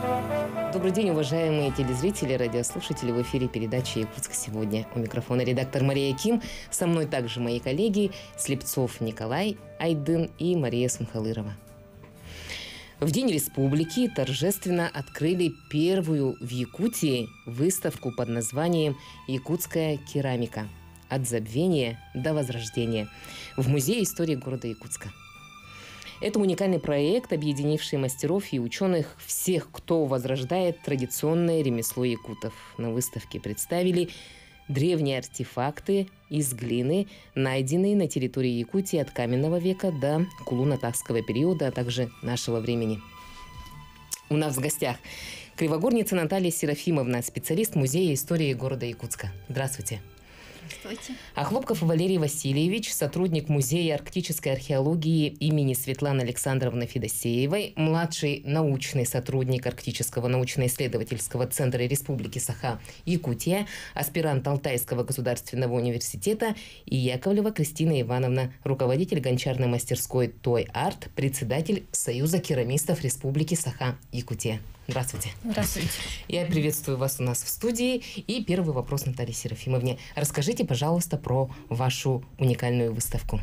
Добрый день, уважаемые телезрители, радиослушатели. В эфире передачи «Якутск сегодня». У микрофона редактор Мария Ким. Со мной также мои коллеги Слепцов Николай, Айдын и Мария Сунхалырова. В День Республики торжественно открыли первую в Якутии выставку под названием «Якутская керамика. От забвения до возрождения» в Музее истории города Якутска. Это уникальный проект, объединивший мастеров и ученых всех, кто возрождает традиционное ремесло якутов. На выставке представили древние артефакты из глины, найденные на территории Якутии от каменного века до кулуно-тахского периода, а также нашего времени. У нас в гостях кривогорница Наталья Серафимовна, специалист Музея истории города Якутска. Здравствуйте. Здравствуйте. А Хлопков Валерий Васильевич, сотрудник Музея арктической археологии имени Светланы Александровны Федосеевой, младший научный сотрудник Арктического научно-исследовательского центра Республики Саха-Якутия, аспирант Алтайского государственного университета, и Яковлева Кристина Ивановна, руководитель гончарной мастерской Той Арт, председатель Союза керамистов Республики Саха-Якутия. Здравствуйте. Здравствуйте. Я приветствую вас у нас в студии. И первый вопрос Наталье Серафимовне. Расскажите, пожалуйста, про вашу уникальную выставку.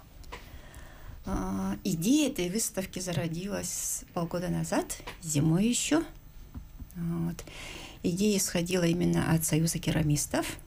Идея этой выставки зародилась полгода назад, зимой еще. Вот. Идея исходила именно от Союза керамистов.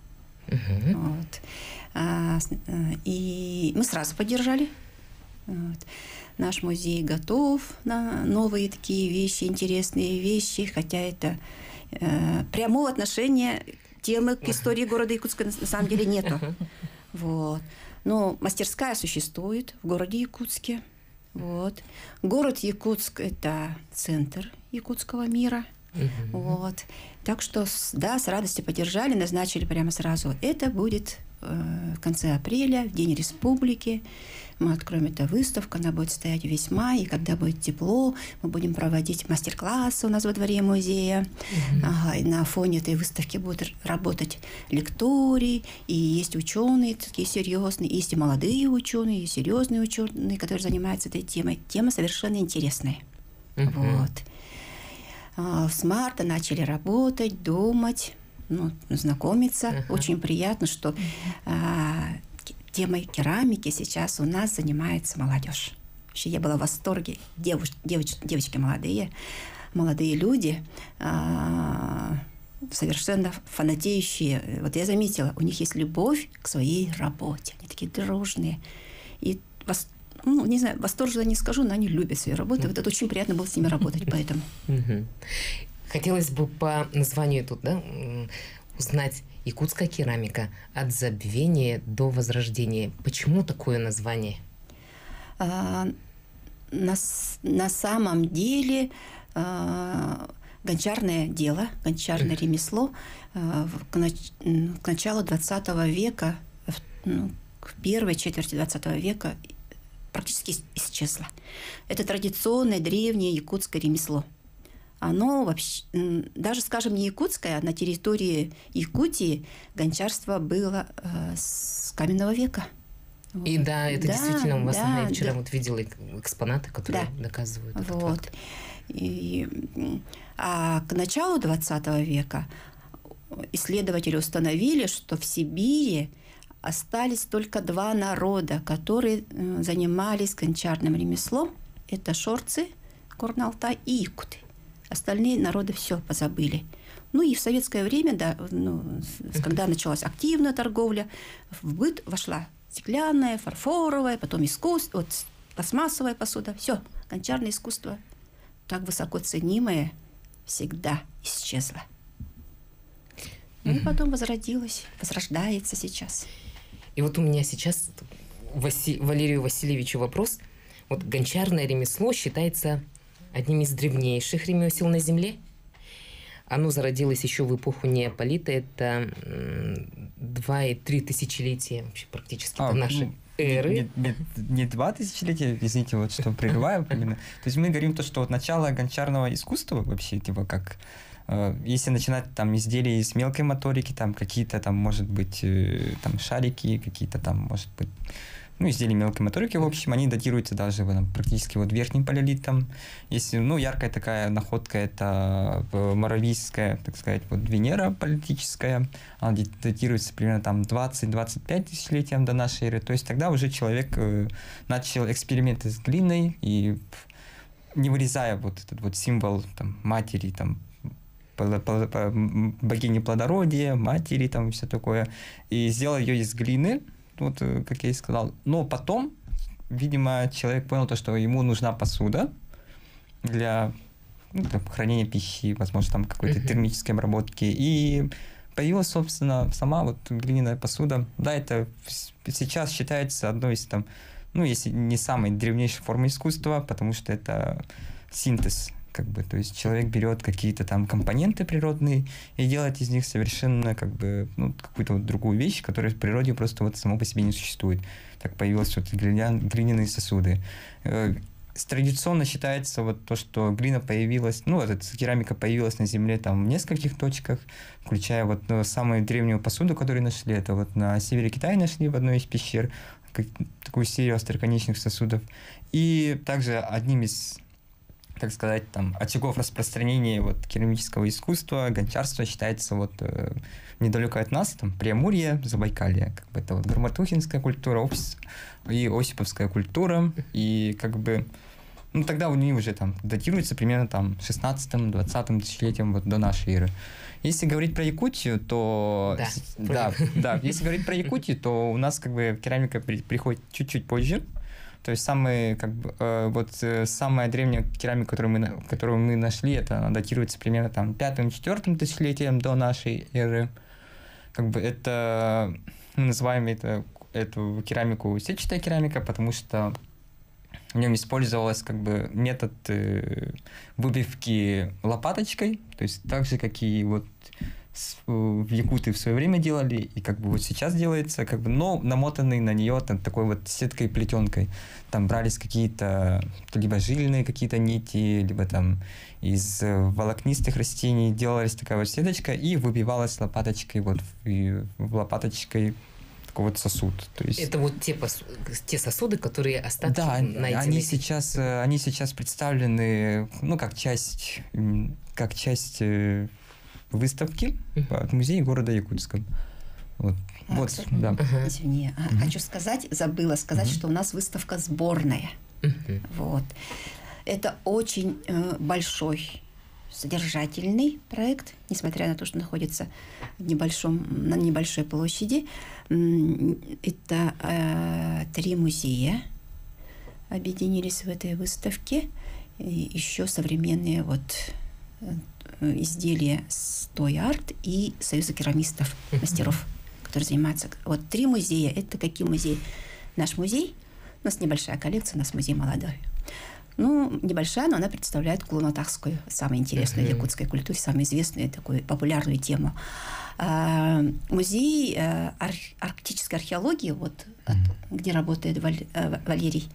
И мы сразу поддержали. Наш музей готов на новые такие вещи, интересные вещи, хотя это прямого отношения темы к истории города Якутска на самом деле нету. Вот. Но мастерская существует в городе Якутске. Вот. Город Якутск – это центр якутского мира. Вот. Так что, да, с радостью поддержали, назначили прямо сразу. Это будет в конце апреля, в День Республики. Мы откроем эту выставку, она будет стоять весь май, и когда будет тепло, мы будем проводить мастер-классы у нас во дворе музея. И на фоне этой выставки будут работать лектории, и есть ученые такие серьезные, есть и молодые ученые, и серьезные ученые, которые занимаются этой темой. Тема совершенно интересная. Вот. С марта начали работать, думать, знакомиться. Очень приятно, что темой керамики сейчас у нас занимается молодежь. Вообще я была в восторге. Девочки молодые люди, совершенно фанатеющие. Вот я заметила, у них есть любовь к своей работе. Они такие дружные. И не знаю, восторженно не скажу, но они любят свою работу. Вот это очень приятно было с ними работать, поэтому. Хотелось бы по названию тут, узнать «Якутская керамика. От забвения до возрождения». Почему такое название? На самом деле гончарное дело, гончарное ремесло к началу 20 века, к первой четверти 20 века практически исчезло. Это традиционное древнее якутское ремесло. Оно вообще, даже, скажем, не якутское, а на территории Якутии гончарство было с каменного века. И да, это действительно у вас я вчера видела экспонаты, которые доказывают. Вот. А к началу 20 века исследователи установили, что в Сибири остались только два народа, которые занимались гончарным ремеслом. Это шорцы, Горно-Алтай и якуты. Остальные народы все позабыли. И в советское время, когда началась активная торговля, в быт вошла стеклянная, фарфоровая, потом искусство, пластмассовая посуда. Все, гончарное искусство, так высоко ценимое, всегда исчезло. И потом возродилось, возрождается сейчас. И вот у меня сейчас Валерию Васильевичу вопрос. Вот гончарное ремесло считается одним из древнейших ремесел на Земле. Оно зародилось еще в эпоху неополита. Это 2,3 тысячелетия вообще практически до нашей эры. Не 2 тысячелетия, извините, вот что прерываю. То есть мы говорим то, что вот начало гончарного искусства вообще, типа как Если начинать там изделия из мелкой моторики, там какие-то там, может быть, там шарики, какие-то там, может быть, ну, изделия мелкой моторики, в общем, они датируются даже практически вот верхним палеолитом. Если, ну, яркая такая находка, это моравийская, так сказать, вот Венера палеолитическая, она датируется примерно там 20-25 тысячелетиям до нашей эры. То есть тогда уже человек начал эксперименты с глиной и не вырезая вот этот вот символ там, матери, там, богини плодородия, матери, там все такое, и сделал ее из глины, вот как я и сказал. Но потом, видимо, человек понял то, что ему нужна посуда для, ну, для хранения пищи, возможно, там какой-то термической обработки, и появилась, собственно, сама вот глиняная посуда. Да, это сейчас считается одной из там, ну, если не самой древнейшей формы искусства, потому что это синтез, как бы, то есть человек берет какие-то там компоненты природные и делает из них совершенно, как бы, ну, какую-то вот другую вещь, которая в природе просто вот само по себе не существует. Так появились вот глиняные сосуды. Традиционно считается вот то, что глина появилась, ну, вот эта керамика появилась на Земле там в нескольких точках, включая вот самую древнюю посуду, которую нашли, это вот на севере Китая нашли в одной из пещер, такую серию остроконечных сосудов. И также одним из, так сказать, там, очагов распространения вот керамического искусства, гончарства считается вот недалеко от нас, там, Преамурье, Забайкалье. Как бы это вот Громотухинская культура и Осиповская культура. И как бы, ну, тогда у них уже там датируется примерно там 16-20 тысячелетием вот до нашей эры. Если говорить про Якутию, то... Да, если говорить про Якутию, то у нас как бы керамика приходит чуть-чуть позже. То есть самая древняя керамика, которую мы нашли, это она датируется примерно там 5-4 тысячелетием до нашей эры. Как бы это, мы называем эту керамику сетчатая керамика, потому что в нем использовался как бы метод выбивки лопаточкой, то есть так же, как и вот в якуты в свое время делали, и как бы вот сейчас делается, как бы, но намотанный на нее там, такой вот сеткой плетенкой. Там брались какие-то либо жильные какие-то нити, либо там из волокнистых растений делалась такая вот сеточка и выбивалась лопаточкой вот в лопаточкой такой вот сосуд. То есть... Это вот те сосуды, которые остатки найдены. Да, они сейчас представлены, ну, как часть выставки от музея города Якутска. Вот. Кстати, да. Извини, хочу забыла сказать, что у нас выставка сборная. Вот. Это очень большой, содержательный проект, несмотря на то, что находится на небольшой площади. Это 3 музея объединились в этой выставке. И еще современные вот изделия Стой-Арт и Союза керамистов, мастеров, которые занимаются. Вот 3 музея. Это какие музеи? Наш музей. У нас небольшая коллекция, у нас музей молодой. Ну, небольшая, но она представляет кулонотахскую, самую интересную в якутской культуре, самую известную, такую популярную тему. Музей арктической археологии, вот, где работает Валерий,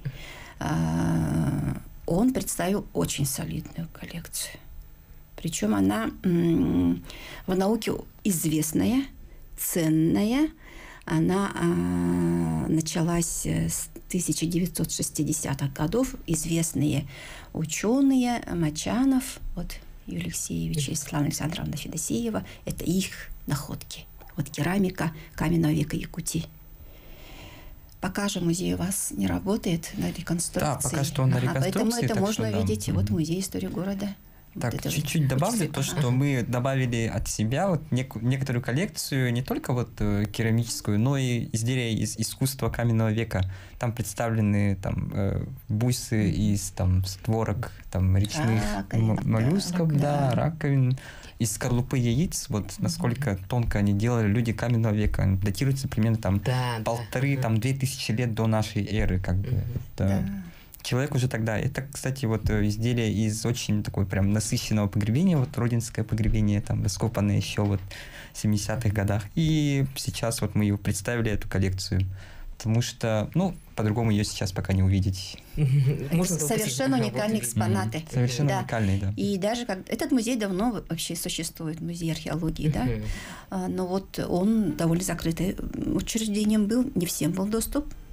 он представил очень солидную коллекцию. Причем она в науке известная, ценная. Она началась с 1960-х годов. Известные ученые Мачанов, вот Юрий Алексеевич и Светлана Александровна Федосеева, это их находки. Вот керамика каменного века Якутии. Пока же музей у вас не работает на реконструкции. Да, пока что он на реконструкции. Поэтому это можно увидеть. Вот музей истории города. Так, вот чуть-чуть добавлю то, что мы добавили от себя вот некоторую коллекцию, не только вот керамическую, но и изделия из искусства каменного века. Там представлены там бусы из там створок там речных моллюсков, раковин, из скорлупы яиц. Вот насколько тонко они делали люди каменного века. Датируется примерно там 1500-2000 лет до нашей эры, как бы. Человек уже тогда. Это, кстати, вот изделие из очень такой прям насыщенного погребения, вот родинское погребение, там раскопанное еще вот в 70-х годах. И сейчас вот мы ее представили, эту коллекцию. Потому что, ну, по-другому ее сейчас пока не увидеть. Совершенно уникальные экспонаты. Совершенно уникальные, да. И даже этот музей давно вообще существует, музей археологии, да. Но вот он довольно закрытым учреждением был, не всем был доступ.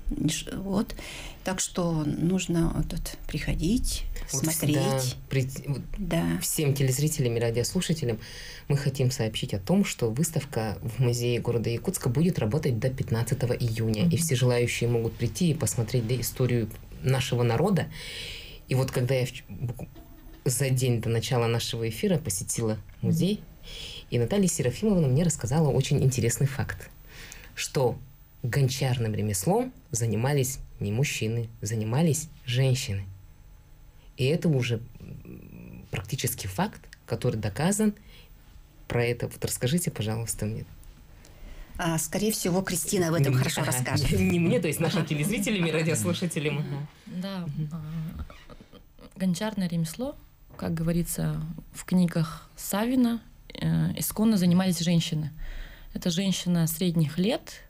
Вот. Так что нужно тут приходить, Вот смотреть. Да. Всем телезрителям и радиослушателям мы хотим сообщить о том, что выставка в музее города Якутска будет работать до 15 июня. И все желающие могут прийти и посмотреть историю нашего народа. И вот когда я за день до начала нашего эфира посетила музей, и Наталья Серафимовна мне рассказала очень интересный факт, что гончарным ремеслом занимались не мужчины, занимались женщины. И это уже практически факт, который доказан. Про это вот расскажите, пожалуйста, мне. Скорее всего, Кристина об этом хорошо расскажет. Не мне, то есть нашим телезрителям и радиослушателям. Да, гончарное ремесло, как говорится в книгах Савина, исконно занимались женщины. Это женщина средних лет,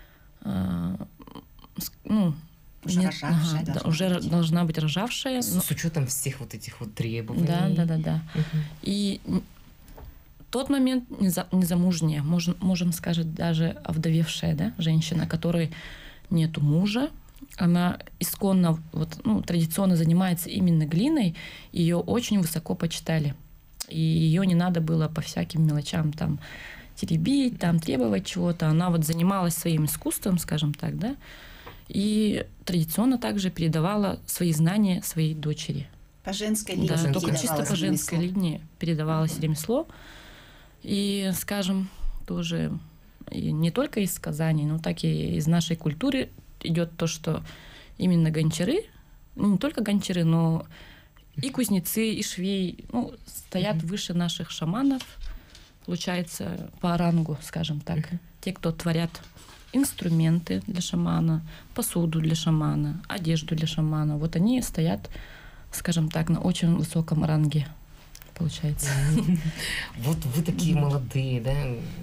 уже рожавшая уже должна быть рожавшая. С учетом всех вот этих вот требований. Да. И тот момент незамужняя, можем сказать, даже овдовевшая, да, женщина, которой нету мужа, она исконно, традиционно занимается именно глиной, ее очень высоко почитали. И ее не надо было по всяким мелочам там теребить, там требовать чего-то. Она вот занималась своим искусством, скажем так, да, и традиционно также передавала свои знания своей дочери. По женской линии. Да, только чисто по женской линии передавалось ремесло. И, скажем, тоже и не только из Казани, но так и из нашей культуры идет то, что именно гончары, не только гончары, но и кузнецы, и швеи, стоят выше наших шаманов, получается, по рангу, скажем так. Те, кто творят инструменты для шамана, посуду для шамана, одежду для шамана, вот они стоят, скажем так, на очень высоком ранге, получается. Вот вы такие молодые, да?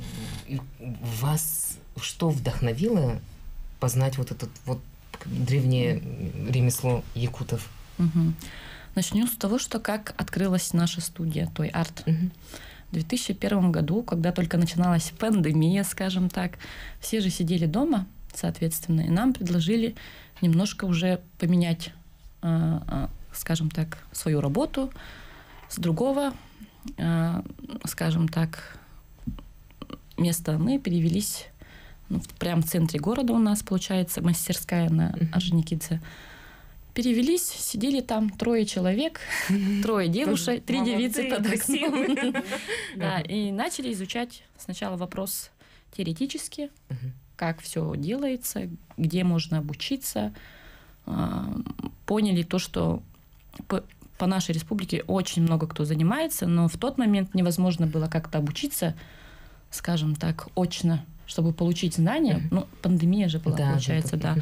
Вас что вдохновило познать вот это вот древнее ремесло якутов? Начнем с того, что как открылась наша студия Той Арт. В 2001 году, когда только начиналась пандемия, скажем так, все же сидели дома, соответственно, и нам предложили немножко уже поменять, скажем так, свою работу с другого, скажем так, места. Мы перевелись прямо в центре города у нас, получается, мастерская на Орджоникидзе. Перевелись, сидели там 3 человек, 3 девушек, 3 девицы под окном. Да, и начали изучать сначала вопрос теоретически, как все делается, где можно обучиться. Поняли то, что по нашей республике очень много кто занимается, но в тот момент невозможно было как-то обучиться, скажем так, очно, чтобы получить знания. Пандемия же была, получается, да.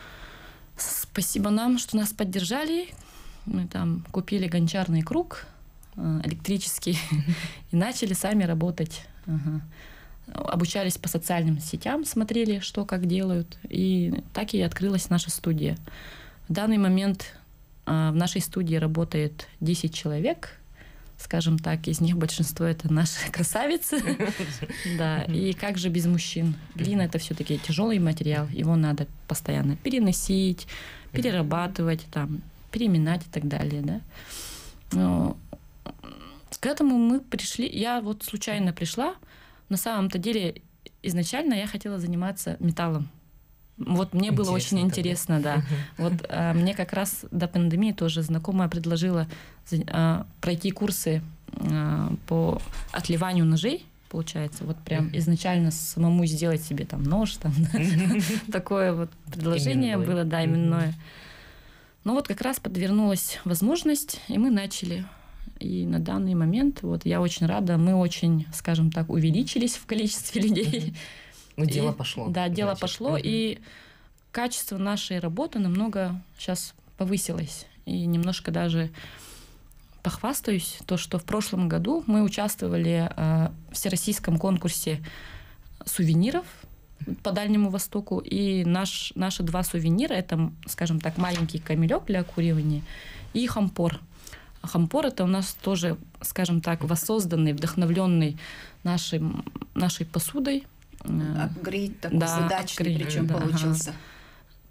Спасибо нам, что нас поддержали. Мы там купили гончарный круг электрический и начали сами работать. Обучались по социальным сетям, смотрели, что как делают. И так и открылась наша студия. В данный момент в нашей студии работает 10 человек. Скажем так, из них большинство это наши красавицы. Да, и как же без мужчин? Глина — это все-таки тяжелый материал, его надо постоянно переносить, перерабатывать, там, переминать и так далее, да. Но к этому мы пришли, я вот случайно пришла. На самом-то деле изначально я хотела заниматься металлом. Вот мне было очень интересно, да. Вот мне как раз до пандемии тоже знакомая предложила пройти курсы по отливанию ножей, получается. Вот прям изначально самому сделать себе там нож, там такое вот предложение было, да, именное. Но вот как раз подвернулась возможность, и мы начали. И на данный момент, вот я очень рада, мы очень, скажем так, увеличились в количестве людей. Ну, дело пошло. Да, дело пошло, и качество нашей работы намного сейчас повысилось. И немножко даже похвастаюсь, то, что в прошлом году мы участвовали в всероссийском конкурсе сувениров по Дальнему Востоку, и наши 2 сувенира, это, скажем так, маленький камелек для окуривания и хампор. Хампор — это у нас тоже, скажем так, воссозданный, вдохновленный нашей посудой. Апгрейд такой задачный, причем получился.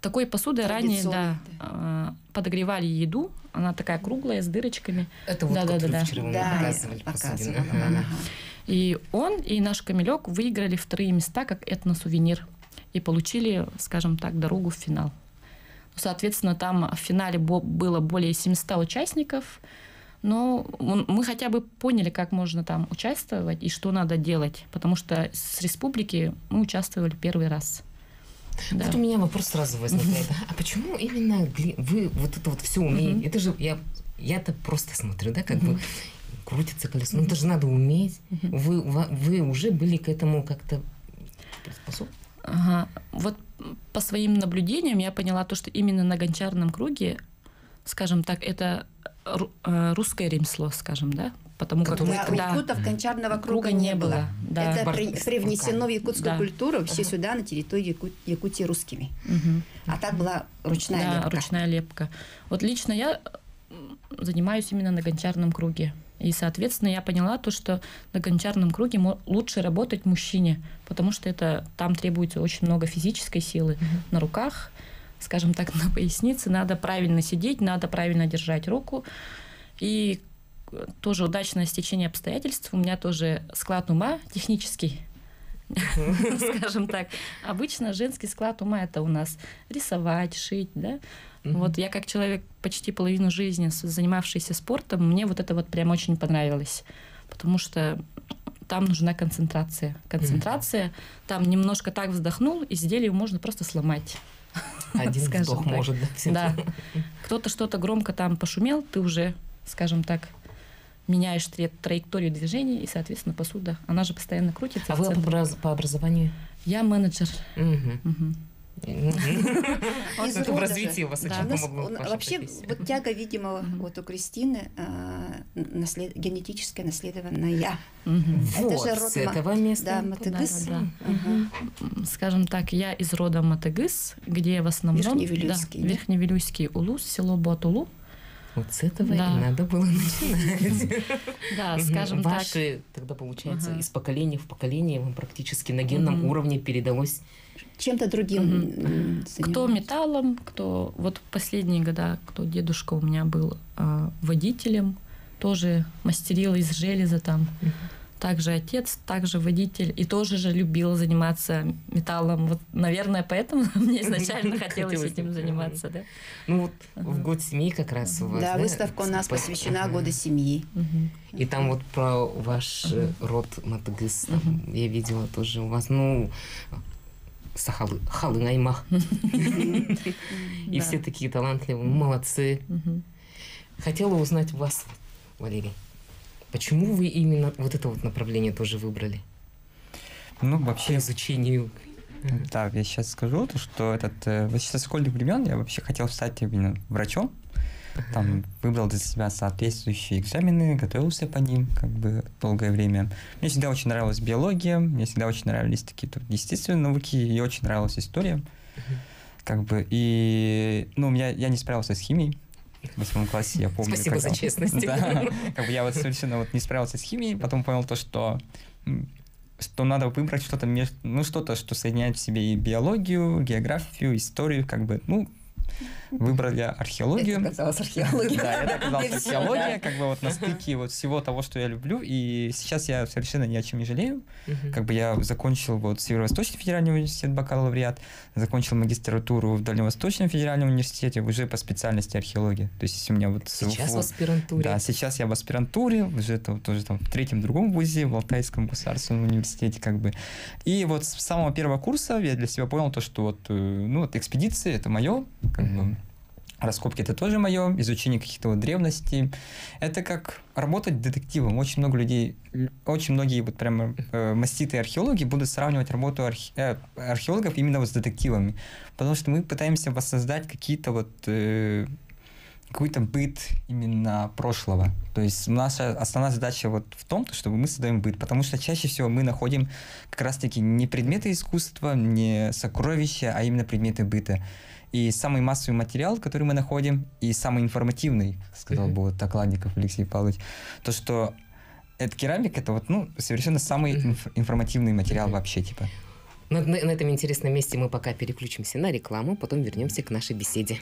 Такой посудой ранее, Традиционной, подогревали еду. Она такая круглая, с дырочками. Это вот, который вчера вы Да, показывали. я показывала. посудину. Ага. Ага. И он, и наш Камилек выиграли 2 места как этносувенир. И получили, скажем так, дорогу в финал. Соответственно, там в финале было более 700 участников. Но мы хотя бы поняли, как можно там участвовать и что надо делать. Потому что с республики мы участвовали 1 раз. Да. Вот у меня вопрос сразу возникает. А почему именно вы вот это вот все умеете? Это же я-то просто смотрю, да, как бы крутится колесо. Ну это же надо уметь. Вы уже были к этому как-то способны? Ага. Вот по своим наблюдениям я поняла то, что именно на гончарном круге, скажем так, это русское ремесло, скажем, да? Потому как У якутов гончарного круга не было. Да. Это привнесено в якутскую Да. культуру все сюда, на территории Якутии, русскими. А так была ручная Да, лепка. ручная лепка. Вот лично я занимаюсь именно на гончарном круге. И, соответственно, я поняла то, что на гончарном круге лучше работать мужчине, потому что там требуется очень много физической силы на руках, скажем так, на пояснице. Надо правильно сидеть, надо правильно держать руку. И тоже удачное стечение обстоятельств. У меня тоже склад ума технический, скажем так. Обычно женский склад ума — это у нас рисовать, шить, да. Вот я как человек почти половину жизни занимавшийся спортом, мне вот это вот прям очень понравилось, потому что там нужна концентрация. Концентрация, там немножко так вздохнул, изделие можно просто сломать. Один вдох может, да. Кто-то что-то громко там пошумел, ты уже, скажем так, меняешь траекторию движений, и, соответственно, посуда, она же постоянно крутится. А вы по образованию? Я менеджер. Это в развитии у вас очень помогло. Вообще, вот тяга, видимо, вот у Кристины генетическое наследованное. Вот, с этого места. Да, Матыгыс. Скажем так, я из рода Матыгыс, где в основном Верхневилюйский улус, село Буатулу. Вот с этого и надо было начинать. Да, скажем так. Ваши, тогда получается, из поколения в поколение вам практически на генном уровне передалось чем-то другим. Кто металлом, кто... Вот последние года, кто дедушка у меня был водителем, тоже мастерил из железа там. Также отец, также водитель, и тоже же любил заниматься металлом. Вот, наверное, поэтому мне изначально хотелось этим заниматься, да. Ну вот в год семьи как раз у вас, да, выставка у нас посвящена году семьи. И там вот про ваш род Матыгыс, я видела тоже у вас, Халы Наймах. И все такие талантливые, молодцы. Хотела узнать вас, Валерий. Почему вы именно вот это вот направление тоже выбрали? Ну, вообще... По изучению. Да, я сейчас скажу, что со школьных времен я вообще хотел стать именно врачом. Там выбрал для себя соответствующие экзамены, готовился по ним долгое время. Мне всегда очень нравилась биология, мне всегда очень нравились такие естественные науки, и очень нравилась история. И я не справился с химией. В 8 классе, я помню. Спасибо за честность. Да, я вот совершенно не справился с химией, потом понял то, что надо выбрать что-то, что соединяет в себе и биологию, географию, историю, выбрали археологию. Это оказалась археология. Да, это оказалась археология, на стыке всего того, что я люблю, и сейчас я совершенно ни о чем не жалею. Я закончил Северо-Восточный федеральный университет, бакалавриат, закончил магистратуру в Дальневосточном федеральном университете уже по специальности археология. То есть у меня сейчас в аспирантуре. Да, сейчас я в аспирантуре, уже тоже в третьем другом вузе, в Алтайском государственном университете, И вот с самого первого курса я для себя понял то, что экспедиции — это мое, раскопки — это тоже мое, изучение каких-то древностей. Это как работать детективом. Очень многие прямо маститые археологи будут сравнивать работу археологов именно с детективами. Потому что мы пытаемся воссоздать какой-то быт именно прошлого. То есть наша основная задача в том, чтобы мы создаем быт. Потому что чаще всего мы находим как раз-таки не предметы искусства, не сокровища, а именно предметы быта. И самый массовый материал, который мы находим, и самый информативный, сказал бы Окладников Алексей Павлович, то, что керамика — это совершенно самый информативный материал вообще, На этом интересном месте мы пока переключимся на рекламу, потом вернемся к нашей беседе.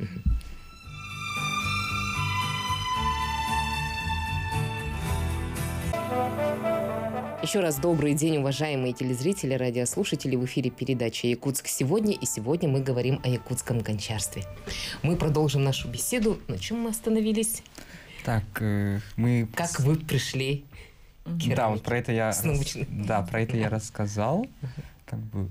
Еще раз добрый день, уважаемые телезрители, радиослушатели. В эфире передача «Якутск сегодня». И сегодня мы говорим о якутском гончарстве. Мы продолжим нашу беседу. На чем мы остановились? Так, мы... Как вы пришли к керамике? Да, вот про это я... про это я рассказал. Как бы...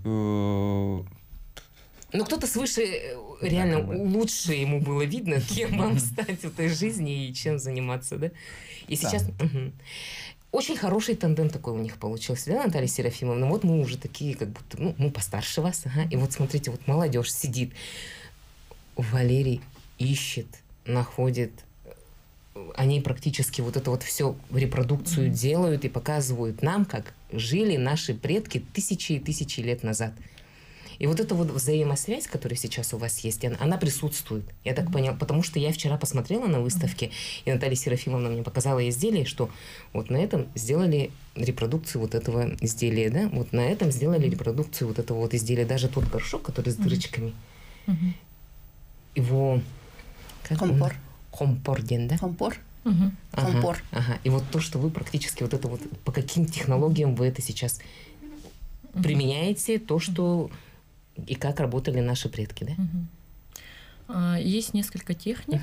Ну, кто-то свыше реально лучше ему было видно, кем вам стать в этой жизни и чем заниматься, да? И сейчас... Очень хороший тандем такой у них получился, да, Наталья Серафимовна? Вот мы уже такие, как будто, ну, мы постарше вас, ага. И вот смотрите, вот молодежь сидит. Валерий ищет, находит. Они практически вот это вот все репродукцию делают и показывают нам, как жили наши предки тысячи и тысячи лет назад. И вот эта вот взаимосвязь, которая сейчас у вас есть, она присутствует. Я так поняла, потому что я вчера посмотрела на выставке, и Наталья Серафимовна мне показала изделие, что вот на этом сделали репродукцию вот этого изделия, да, вот на этом сделали репродукцию вот этого вот изделия. Даже тот горшок, который с дырочками, его... Компор. Компорден, да? Компор. Компор. Ага. И вот то, что вы практически вот это вот, по каким технологиям вы это сейчас применяете, то, что... И как работали наши предки, да? Есть несколько техник.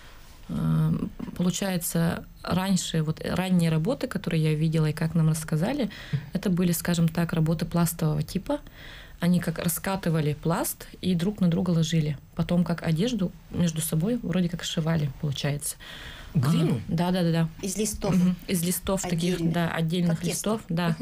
Получается, раньше, вот ранние работы, которые я видела и как нам рассказали, это были, скажем так, работы пластового типа. Они как раскатывали пласт и друг на друга ложили. Потом как одежду между собой вроде как сшивали, получается. Глину? Да. Из листов. Из листов таких, да, отдельных как листов, да.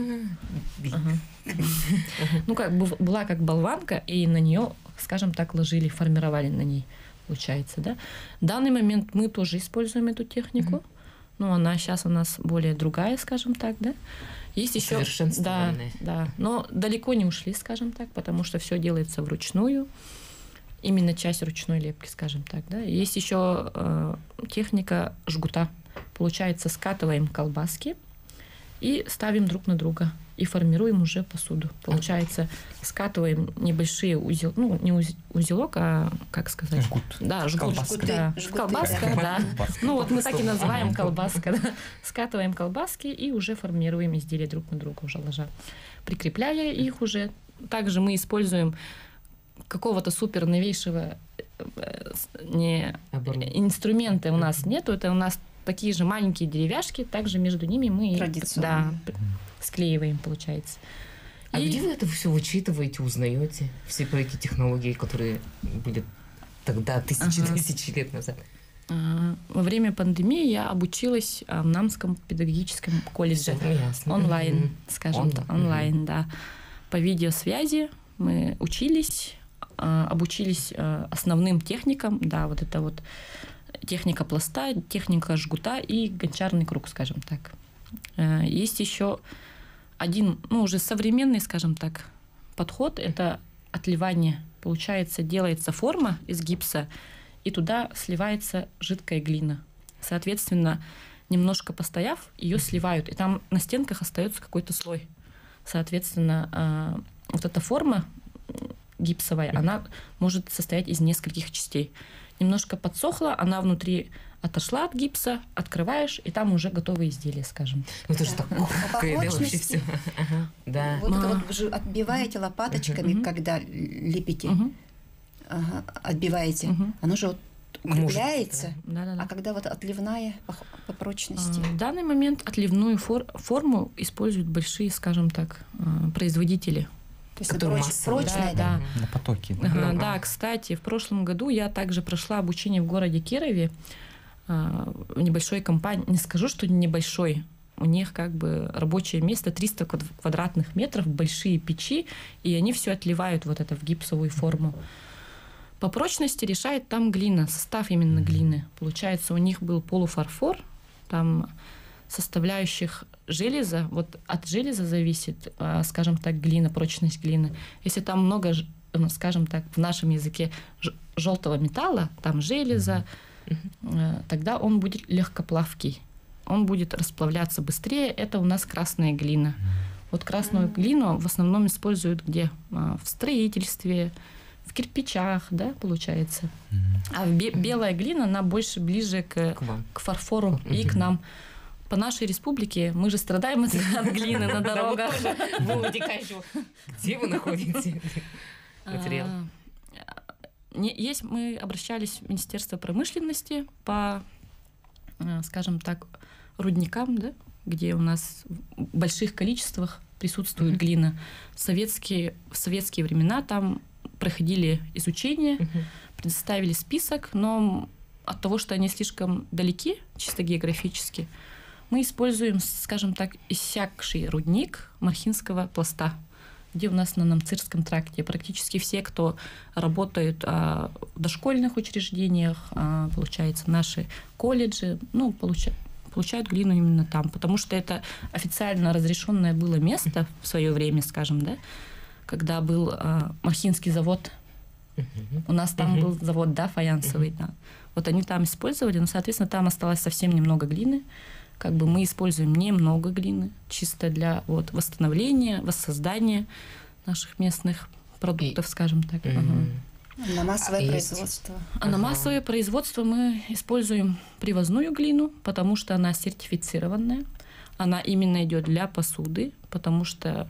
Ну, как бы была как болванка, и на нее, скажем так, ложили, формировали на ней, получается, да. В данный момент мы тоже используем эту технику, но она сейчас у нас более другая, скажем так, да. Есть еще, совершенствованная. Да, но далеко не ушли, скажем так, потому что все делается вручную. Именно часть ручной лепки, скажем так, да. Есть еще техника жгута. Получается, скатываем колбаски и ставим друг на друга и формируем уже посуду. Получается, скатываем небольшие узел, ну не узелок, а как сказать? Жгут. Да, жгут. Колбаска. Да. Колбаска, да. Ну вот мы так и называем колбаска. Да. Скатываем колбаски и уже формируем изделия друг на друга, уже ложа. Прикрепляя их уже. Также мы используем какого-то супер новейшего инструмента у нас нету. Это у нас такие же маленькие деревяшки, также между ними мы склеиваем, получается. А где вы это все вычитываете, узнаете? Все про эти технологии, которые были тогда тысячи лет назад? Во время пандемии я обучилась в Намском педагогическом колледже. Онлайн, скажем так. Онлайн, да. По видеосвязи мы учились, обучились основным техникам, да, вот это вот техника пласта, техника жгута и гончарный круг, скажем так. Есть еще один, ну, уже современный, скажем так, подход, это отливание. Получается, делается форма из гипса, и туда сливается жидкая глина. Соответственно, немножко постояв, ее сливают, и там на стенках остается какой-то слой. Соответственно, вот эта форма гипсовая, она может состоять из нескольких частей. Немножко подсохла, она внутри отошла от гипса, открываешь, и там уже готовые изделия, скажем. Ну, это же такое, да, вообще все. Да. Вот это вот вы отбиваете лопаточками, когда лепите, отбиваете, оно же вот укрепляется, а когда вот отливная по прочности? В данный момент отливную форму используют большие, скажем так, производители. То есть прочная, да. На потоке. Да, кстати, в прошлом году я также прошла обучение в городе Кирове в небольшой компании. Не скажу, что небольшой. У них как бы рабочее место 300 квадратных метров, большие печи, и они все отливают вот это в гипсовую форму. По прочности решает там глина, состав именно глины. Получается, у них был полуфарфор, там составляющих железа, вот от железа зависит, скажем так, глина, прочность глины. Если там много, скажем так, в нашем языке желтого металла, там железа, тогда он будет легкоплавкий, он будет расплавляться быстрее. Это у нас красная глина. Вот красную глину в основном используют где? В строительстве, в кирпичах, да, получается. А белая глина, она больше ближе к фарфору и к нам. По нашей республике мы же страдаем от глины на дорогах. Где вы находите материал? Мы обращались в Министерство промышленности по, скажем так, рудникам, да, где у нас в больших количествах присутствует глина. В советские времена там проходили изучение, предоставили список, но от того, что они слишком далеки, чисто географически, мы используем, скажем так, иссякший рудник Мархинского пласта, где у нас на Намцирском тракте практически все, кто работают в дошкольных учреждениях, получается, наши колледжи, получают глину именно там, потому что это официально разрешенное было место в свое время, скажем, да, когда был Мархинский завод. У нас там был завод, да, фаянсовый, да. Вот они там использовали, но, соответственно, там осталось совсем немного глины. Как бы мы используем немного глины, чисто для восстановления, воссоздания наших местных продуктов, скажем так. На массовое производство. А на массовое производство мы используем привозную глину, потому что она сертифицированная. Она именно идет для посуды, потому что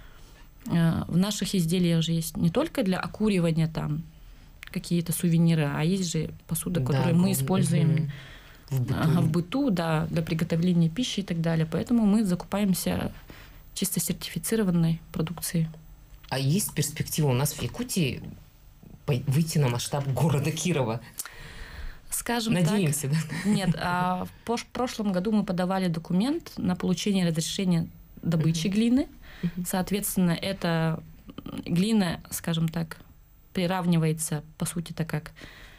в наших изделиях же есть не только для окуривания там какие-то сувениры, а есть же посуда, которую мы используем в быту, да, для приготовления пищи и так далее. Поэтому мы закупаемся чисто сертифицированной продукцией. А есть перспектива у нас в Якутии выйти на масштаб города Кирова? Скажем Надеемся, так. да? Нет, в прошлом году мы подавали документ на получение разрешения добычи глины. Соответственно, эта глина, скажем так, приравнивается, по сути, так как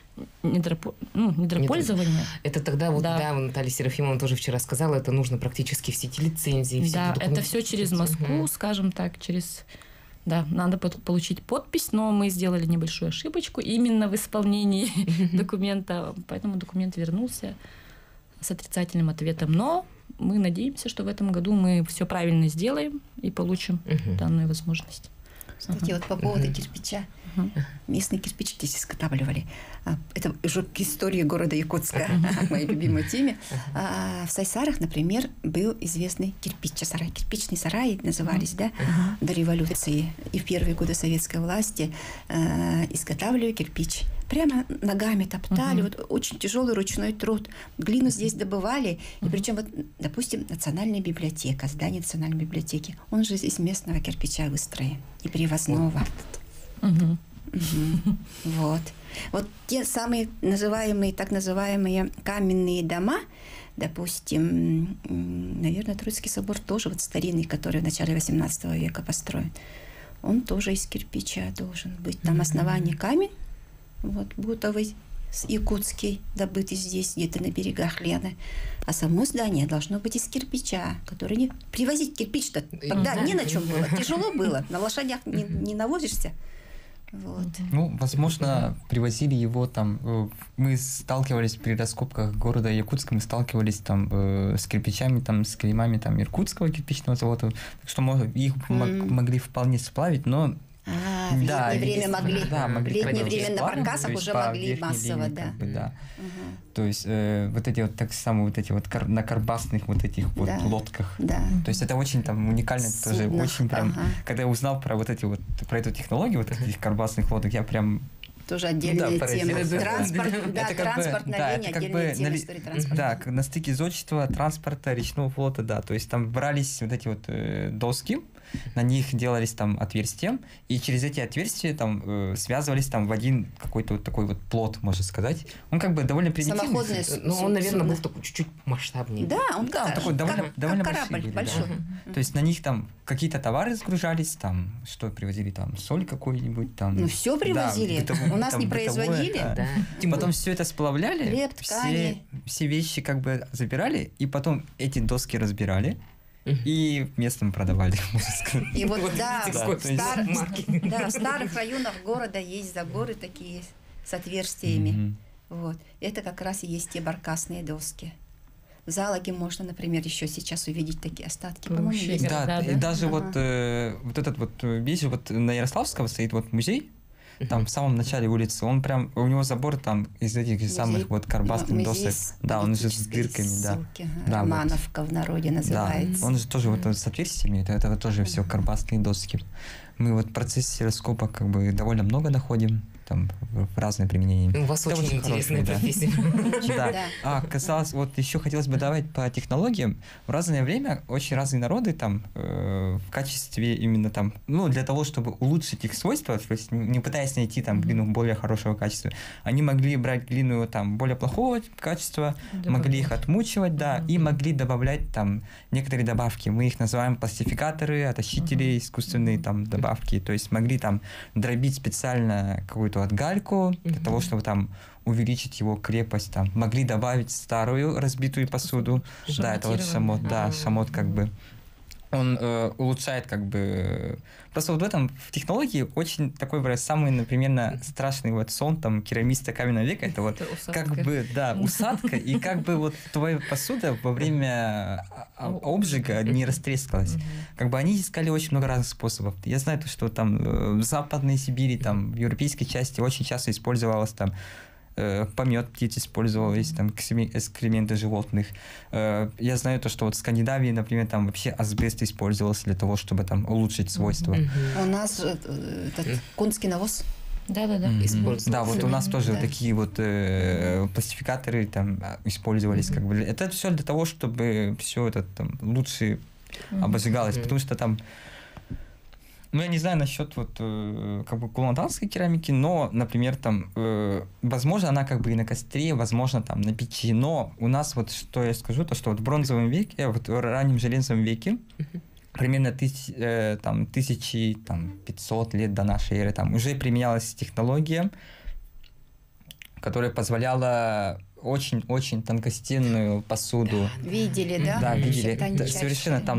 недропользование. Это тогда Наталья Серафимовна тоже вчера сказала, это нужно практически все эти лицензии. Да, это все через Москву, скажем так, Да, надо получить подпись, но мы сделали небольшую ошибочку именно в исполнении документа, поэтому документ вернулся с отрицательным ответом. Но мы надеемся, что в этом году мы все правильно сделаем и получим данную возможность. Кстати, вот по поводу кирпича. Местные кирпичики здесь изготавливали. Это уже к истории города Якутска, к моей любимой теме. В Сайсарах, например, был известный кирпичный-сарай. Кирпичные сараи назывались, да, до революции. И в первые годы советской власти изготавливали кирпич. Прямо ногами топтали. Вот очень тяжелый ручной труд. Глину здесь добывали. И причем, вот, допустим, Национальная библиотека, здание Национальной библиотеки, он же из местного кирпича выстроен. И привозного. Вот те самые так называемые каменные дома, допустим, наверное, Троицкий собор тоже вот старинный, который в начале XVIII века построен, он тоже из кирпича должен быть. Там основание камень, вот, бутовый, якутский, добытый здесь, где-то на берегах Лены. А само здание должно быть из кирпича, который не... Привозить кирпич-то тогда не на чем было. Тяжело было. На лошадях не навозишься. Вот. Ну, возможно, привозили его там... Мы сталкивались при раскопках города Якутска, мы сталкивались там с кирпичами, там, с клеймами там, Иркутского кирпичного завода. Так что их могли вполне сплавить, но... В летнее время могли. Да, могли. В летнее время на баркасах уже могли массово, да. Как бы, да. То есть вот эти вот так самые вот эти вот на карбасных вот этих вот лодках. Да. То есть это очень там уникально тоже, очень прям. Когда я узнал про вот эти вот про эту технологию вот этих карбасных лодок, я прям тоже отдельная тема. Транспортная линия, отдельная тема истории транспорта. Да, на стыке зодчества, транспорта, речного флота, да. То есть там брались вот эти вот доски, на них делались там отверстия, и через эти отверстия там связывались там в один какой-то вот такой вот плот, можно сказать. Он как бы довольно примитивный. Самоходный. Но он, наверное, был такой чуть-чуть масштабнее. Да, он такой довольно большой. То есть на них там какие-то товары сгружались, там что привозили, там соль какой-нибудь, там. Ну все привозили. У нас не производили. Да. Потом все это сплавляли, хлеб, ткани. Все вещи как бы забирали, и потом эти доски разбирали. И местным продавали, можно сказать. И вот, да, в старых районах города есть заборы такие с отверстиями. Вот. Это как раз и есть те баркасные доски. В Залаге можно, например, еще сейчас увидеть такие остатки. Плывущие По-моему, есть. города, Да, и да? даже вот этот вот, видишь, вот на Ярославского стоит вот музей, там в самом начале улицы, он прям, у него забор там из этих же самых вот карбастых досок. Да, он же с дырками, да. Да, Романовка в народе называется. Да, он же тоже вот с отверстиями, это вот тоже все карбастные доски. Мы вот в процессе раскопок как бы довольно много находим, там в разные применения. У вас Это очень интересная хорошие, да. профессия. Да. Да. Казалось, вот еще хотелось бы добавить по технологиям. В разное время очень разные народы там в качестве именно там, ну, для того, чтобы улучшить их свойства, то есть не пытаясь найти там глину более хорошего качества, они могли брать глину там более плохого качества, могли их отмучивать, да, и могли добавлять там некоторые добавки. Мы их называем пластификаторы, отощители, искусственные там добавки. То есть могли там дробить специально какую-то вот гальку для того, чтобы там увеличить его крепость, там могли добавить старую разбитую посуду, да, это вот шамот, да, шамот как бы он улучшает как бы просто вот в этом в технологии очень такой самый, например, страшный вот сон там керамиста каменного века это вот как бы да усадка и как бы вот твоя посуда во время обжига не растрескалась, как бы они искали очень много разных способов. Я знаю то, что там в Западной Сибири, там в европейской части очень часто использовалось там помет птиц использовались, там экскременты животных. Я знаю то, что вот в Скандинавии, например, там вообще асбест использовался для того, чтобы там улучшить свойства. У нас этот конский навоз. Да-да-да. Используется. Да, вот у нас тоже такие вот пластификаторы там использовались, как бы. Это все для того, чтобы все это там лучше обжигалось, потому что там ну, я не знаю насчет вот как бы кулантанской керамики, но, например, там, возможно, она как бы и на костре, возможно, там, на печи, но у нас вот, что я скажу, то, что вот в бронзовом веке, вот в раннем железном веке, примерно 1500 лет до нашей эры, там, уже применялась технология, которая позволяла очень-очень тонкостенную посуду. Видели, да? Да, видели. Тончайшие. Совершенно там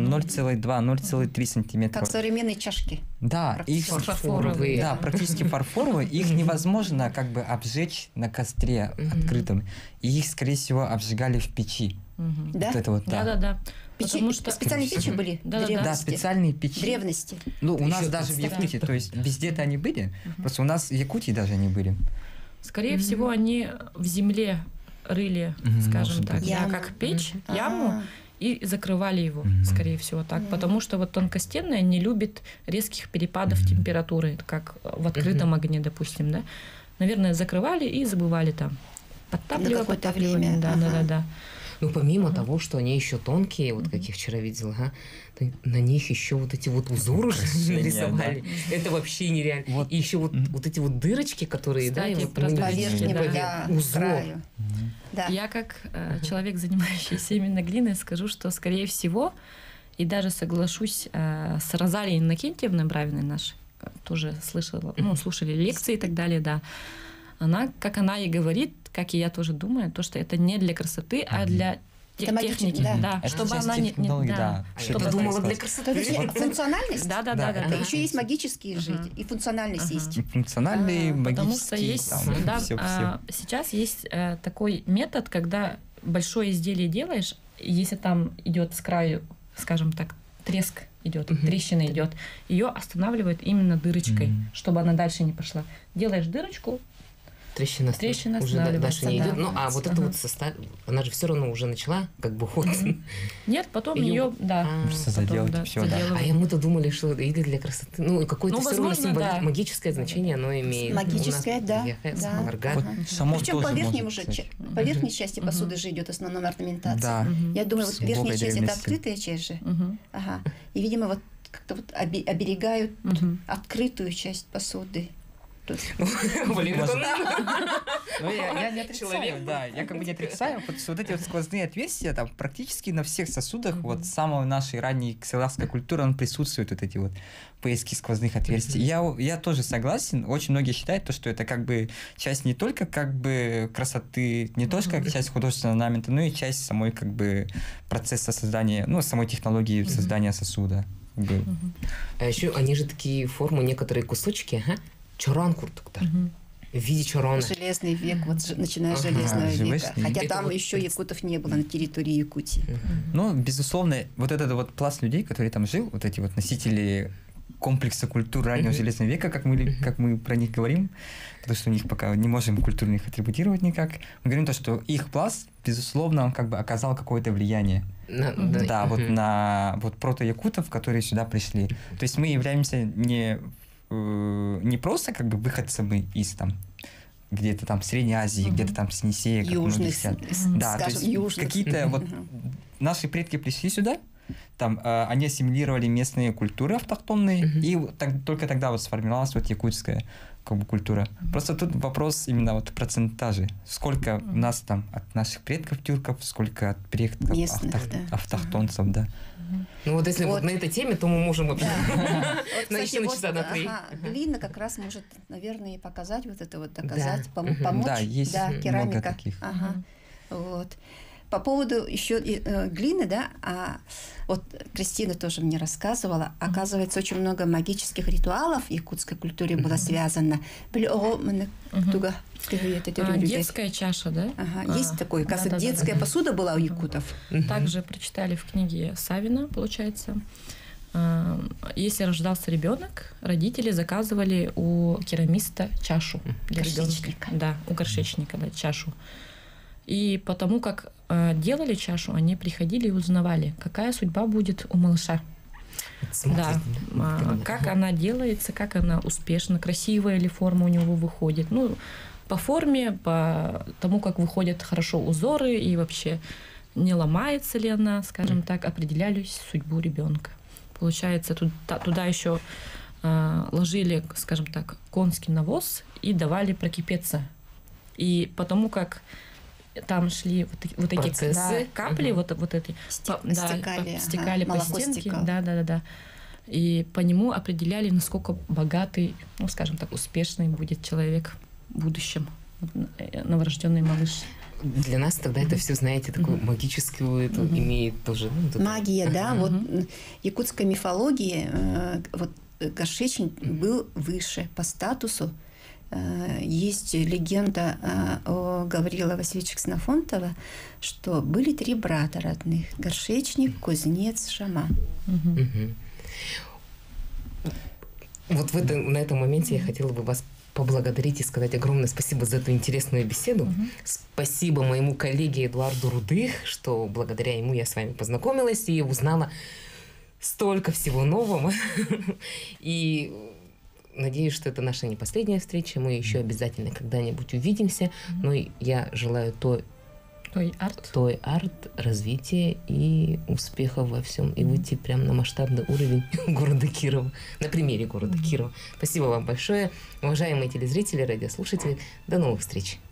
0,2-0,3 сантиметра. Как современные чашки. Да, их фарфоровые. Да, практически фарфоровые. Их невозможно как бы обжечь на костре открытом. И их, скорее всего, обжигали в печи. Да? Вот это вот, да. Да-да-да. Печи, Потому что... специальные печи были в Да-да-да. Да, древности. специальные печи. Древности. Ну, у нас Ещё даже в представь. Якутии, то есть везде-то они были, просто у нас в Якутии даже они были. Скорее всего, они в земле рыли, скажем может так, быть. да, Яму. как печь, А. яму, и закрывали его, скорее всего, так. Потому что вот тонкостенная не любит резких перепадов температуры, как в открытом огне, допустим, да. Наверное, закрывали и забывали там. Подтапливали, какое-то подтапливали, время, да, ага. да, да, да. Ну, помимо того, что они еще тонкие, вот как я вчера видела, то на них еще вот эти вот узоры Украшения, нарисовали. Это вообще нереально. Вот. И еще вот эти вот дырочки, которые, да, и Кстати, вот про мы По дырочки, видим, верхнему, да. да, узор. краю. Да. Я как человек, занимающийся именно глиной, скажу, что, скорее всего, и даже соглашусь с Розалией Иннокентьевной Бравиной нашей, тоже слышала, ну, слушали лекции и так далее, да. Она, как она и говорит, как и я тоже думаю, то, что это не для красоты, а для Это магически, техники, да. да, Это чтобы часть она не технологий, да. А Чтобы я это думала, для происходит. То есть красоты. функциональность. Да, да, Да, да, да. Это да. еще есть магические же, и функциональность есть. И функциональные, Потому магические, что есть, там, да, всё. сейчас есть такой метод, когда большое изделие делаешь, если там идет с краю, скажем так, треск идет, трещина идет, ее останавливают именно дырочкой, чтобы она дальше не пошла. Делаешь дырочку, Трещина уже дальше не идет. Ну, а вот это вот состав, она же все равно уже начала как бы ход. нет, потом Её- ее, да, Просто потом, заделать, да, и всё, да. заделывают. А мы-то думали, что или для красоты. Ну, какое-то Ну, все равно возможно, да. магическое значение оно имеет. Магическое, У нас да, приехает да. орган. Вот шамот Причем тоже по верхней может, уже, кстати. по верхней части посуды же идет основная орнаментация. Да. Я думаю, вот С глубокой верхняя часть это древности. открытая часть же. Мгм. Ага. И, видимо, вот как-то вот оберегают Мгм. открытую часть посуды. Валерий Может. Антонович. Ну, я не отрицаю, Человек. да, я как бы не отрицаю, потому что вот эти вот сквозные отверстия, там практически на всех сосудах, вот с самой нашей ранней ксиларской культуры, он присутствует, вот эти вот пояски сквозных отверстий. Я тоже согласен, очень многие считают, то, что это как бы часть не только как бы красоты, не только как часть художественного орнамента, но и часть самой как бы процесса создания, ну, самой технологии создания сосуда. Как бы. А еще они же такие формы, некоторые кусочки, чоран куртуктар. В виде чорона. Железный век, вот начиная с Железного века. Хотя Это там вот еще якутов не было на территории Якутии. Ну, безусловно, вот этот вот пласт людей, который там жил, вот эти вот носители комплекса культур раннего Железного века, как мы про них говорим, потому что у них пока не можем культурно их атрибутировать никак. Мы говорим то, что их пласт, безусловно, он как бы оказал какое-то влияние. Да, вот на вот прото-якутов, которые сюда пришли. То есть мы являемся не просто как бы выходцами из там где-то там Средней Азии, где-то там с Енисея, как Южных, да, то есть какие-то вот наши предки пришли сюда, там они ассимилировали местные культуры автохтонные, и только тогда вот сформировалась вот якутская как бы культура. Просто тут вопрос именно вот процентажи. Сколько у нас там от наших предков тюрков, сколько от предков местных, автохтонцев, да. Ну вот если вот на этой теме, то мы можем вообще найти на часа на 3. Глина как раз может, наверное, и показать вот это вот, доказать, помочь. Да, есть керамика. много таких. Вот. По поводу еще глины, да, вот Кристина тоже мне рассказывала, оказывается, очень много магических ритуалов в якутской культуре было связано. Детская чаша, да? Есть такое, оказывается, детская посуда была у якутов. Также прочитали в книге Савина, получается. Если рождался ребенок, родители заказывали у керамиста чашу для ребенка. Да, у горшечника, да, чашу. И потому как делали чашу, они приходили и узнавали, какая судьба будет у малыша. Да, как она делается, как она успешна, красивая ли форма у него выходит. Ну, по форме, по тому, как выходят хорошо узоры и вообще не ломается ли она, скажем так, определяли судьбу ребенка. Получается, туда еще ложили, скажем так, конский навоз и давали прокипеться. И потому как там шли вот эти капли, вот эти стекали по стенке. Да. И по нему определяли, насколько богатый, ну, скажем так, успешный будет человек в будущем, новорожденный малыш. Для нас тогда это все, знаете, такую магическую имеет тоже. Магия, да. Вот якутской мифологии вот горшечник был выше по статусу. Есть легенда о Гаврила Васильевича Ксенофонтова, что были 3 брата родных: горшечник, кузнец, шаман. Вот на этом моменте я хотела бы вас поблагодарить и сказать огромное спасибо за эту интересную беседу. Спасибо моему коллеге Эдуарду Рудых, что благодаря ему я с вами познакомилась и узнала столько всего нового. И надеюсь, что это наша не последняя встреча. Мы еще обязательно когда-нибудь увидимся. Но я желаю той арт, развития и успехов во всем. И выйти прямо на масштабный уровень города Кирова. На примере города Кирова. Спасибо вам большое. Уважаемые телезрители, радиослушатели, до новых встреч.